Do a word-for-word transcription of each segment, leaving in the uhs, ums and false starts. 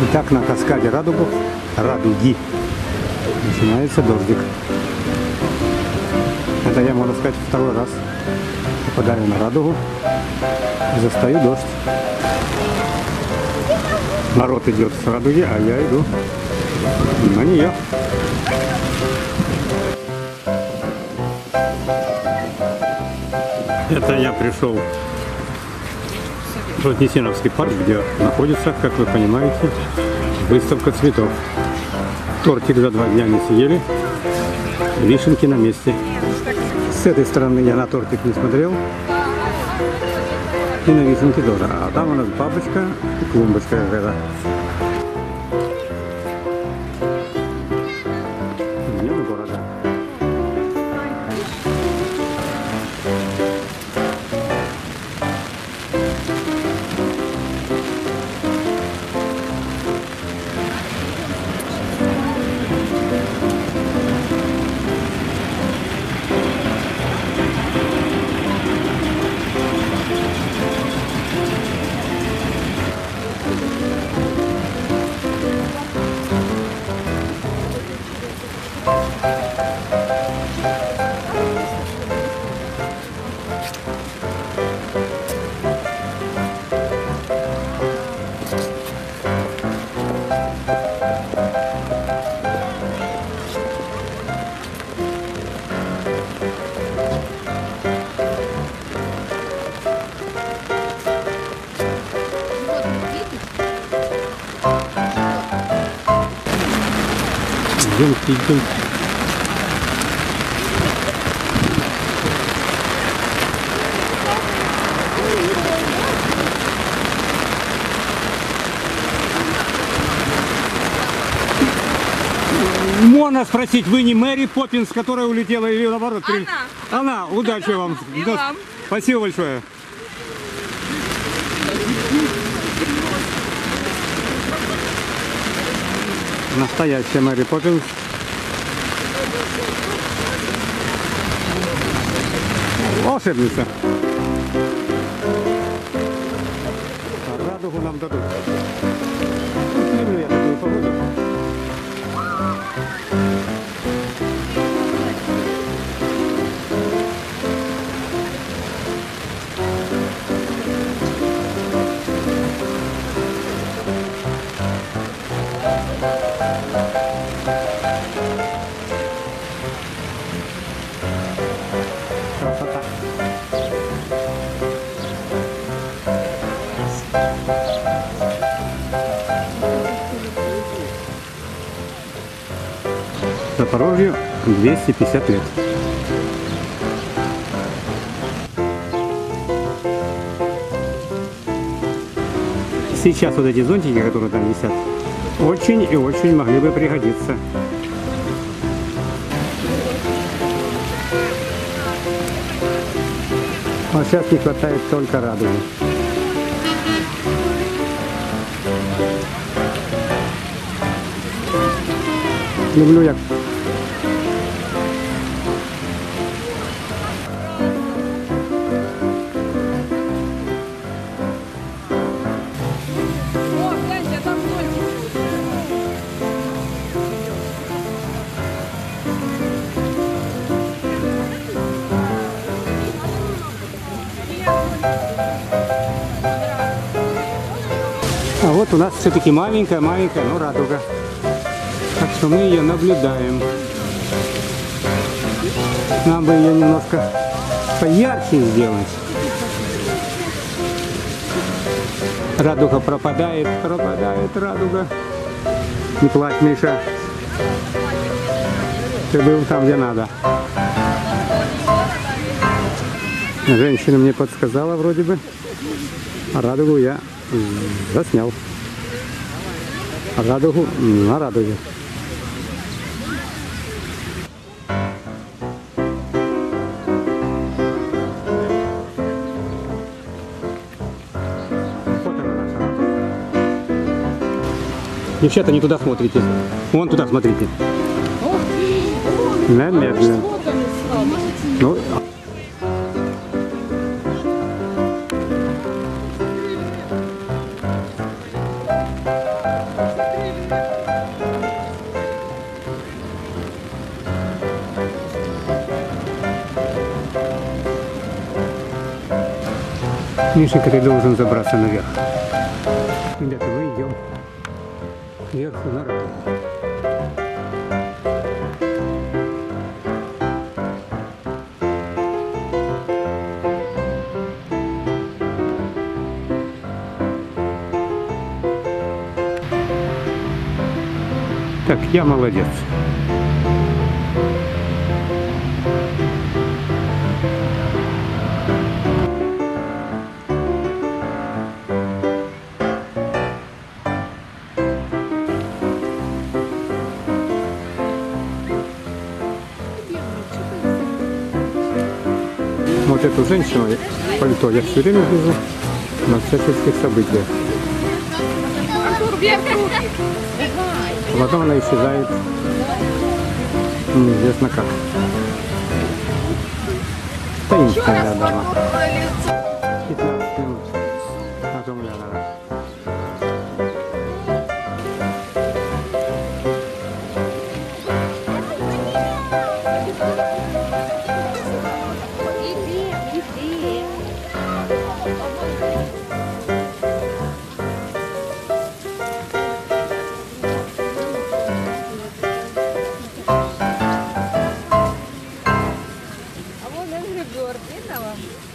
Итак, на каскаде Радугу, Радуги, начинается дождик. Это я, можно сказать, второй раз попадаю на Радугу и застаю дождь. Народ идет с Радуги, а я иду на нее. Это я пришел в Вознесеновский парк, где находится, как вы понимаете, выставка цветов. Тортик за два дня не съели, вишенки на месте. С этой стороны я на тортик не смотрел, и на вишенки тоже. А там у нас бабочка и клумбочка какая-то. Днем города. Идемте, идемте. Можно спросить, вы не Мэри Поппинс, которая улетела, или наоборот? Она. Она. Удачи вам. И вам. Спасибо большое. Настоящая Мэри Поппинс. Волшебница. Радугу нам дадут. Люблю я такую погоду. Красота. Запорожью двести пятьдесят лет. Сейчас вот эти зонтики, которые там висят, очень и очень могли бы пригодиться. А сейчас не хватает только радуги. Люблю я. О, гляньте, там А вот у нас все-таки маленькая-маленькая, но радуга. Так что мы ее наблюдаем. Нам бы ее немножко поярче сделать. Радуга пропадает, пропадает радуга. Не плачь, Миша. Ты был там, где надо. Женщина мне подсказала вроде бы. А радугу я заснял. А радугу на радуге. Девчата, не туда смотрите. Вон туда смотрите. Медленно. Ну, Мишенька, ты должен забраться наверх. Ребята, мы идем вверх на работу. Так, я молодец. Вот эту женщину, пальто, я все время вижу на всяческих событиях. Артур, вверх руки. Потом она исчезает неизвестно как. Таинственная дама. пятнадцать минут. Назумляна. Иди, иди. А вон Энгри Бёрд, видно вам?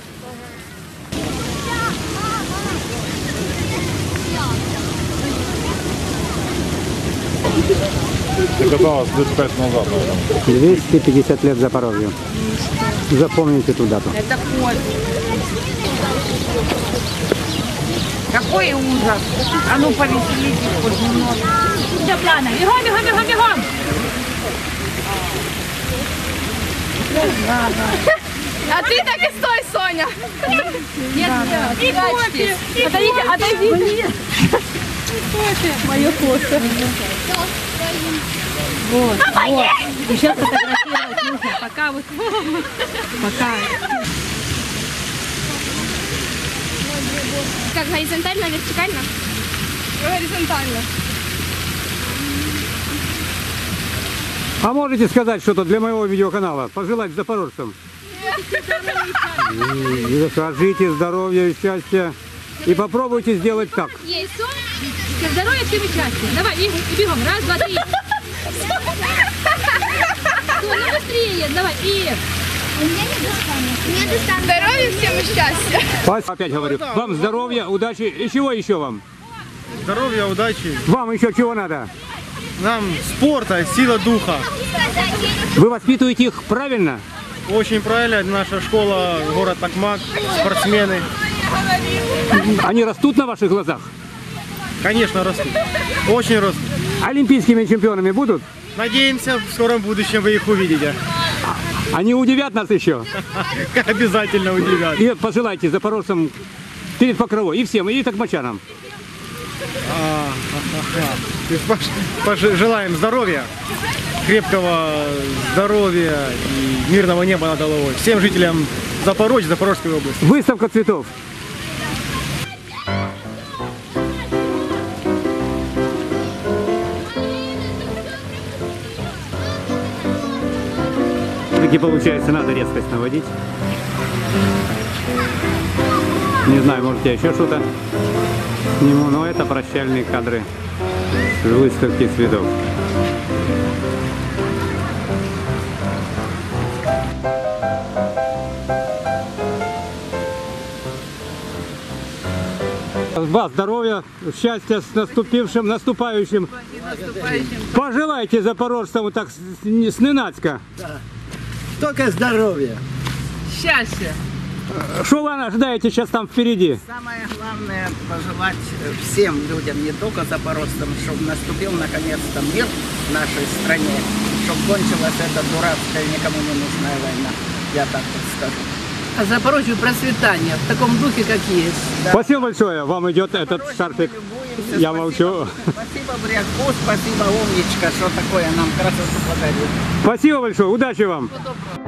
Ты каталась лет пять назад, наверное. двести пятьдесят лет Запорожью. Запомните эту дату. Это кот. Какой ужас. А ну повеселитесь хоть немного. Все плана. Бегом, бегом, бегом, бегом. А ты так и стой, Соня. Нет, не прячьтесь. Отойдите, отойдите. Мое фото. Вот, вот. И сейчас фотографировать нужно. Пока вот. Пока. Как горизонтально, вертикально? Горизонтально. А можете сказать что-то для моего видеоканала? Пожелать запорожцам? Нет. Скажите здоровья и счастья. И попробуйте сделать так. Есть. Здоровья, всем участия. Давай, и, и бегом. Раз, два, три. Ну быстрее, давай, и... Здоровья, всем и счастья. Спасибо. Опять говорю. Вам здоровья, удачи. И чего еще вам? Здоровья, удачи. Вам еще чего надо? Нам спорта, сила духа. Вы воспитываете их правильно? Очень правильно. Наша школа, город Токмак, спортсмены. Они растут на ваших глазах? Конечно, растут. Очень растут. Олимпийскими чемпионами будут? Надеемся, в скором будущем вы их увидите. Они удивят нас еще. Обязательно удивят. И пожелайте запорожцам перед Покровой и всем, и токмачанам. А, ага. То есть пош- пош- Желаем здоровья, крепкого здоровья и мирного неба над головой. Всем жителям Запорожья, Запорожской области. Выставка цветов. Все-таки получается, надо резкость наводить. Не знаю, может я еще что-то сниму, но это прощальные кадры с выставки цветов. Вас здоровья, счастья с наступившим, наступающим. Пожелайте запорожцам вот так с Ненацка. Только здоровья. Счастье. Что вы ожидаете сейчас там впереди? Самое главное пожелать всем людям, не только запорожцам, чтобы наступил наконец-то мир в нашей стране, чтобы кончилась эта дурацкая, никому не нужная война. Я так вот скажу. А Запорожью процветание в таком духе, как есть. Да. Спасибо большое. Вам идет этот шарфик. Любуемся. Я Спасибо. молчу. Спасибо, Брягку, спасибо, умничка, что такое нам красоту подарил. Спасибо большое. Удачи вам. Всего доброго.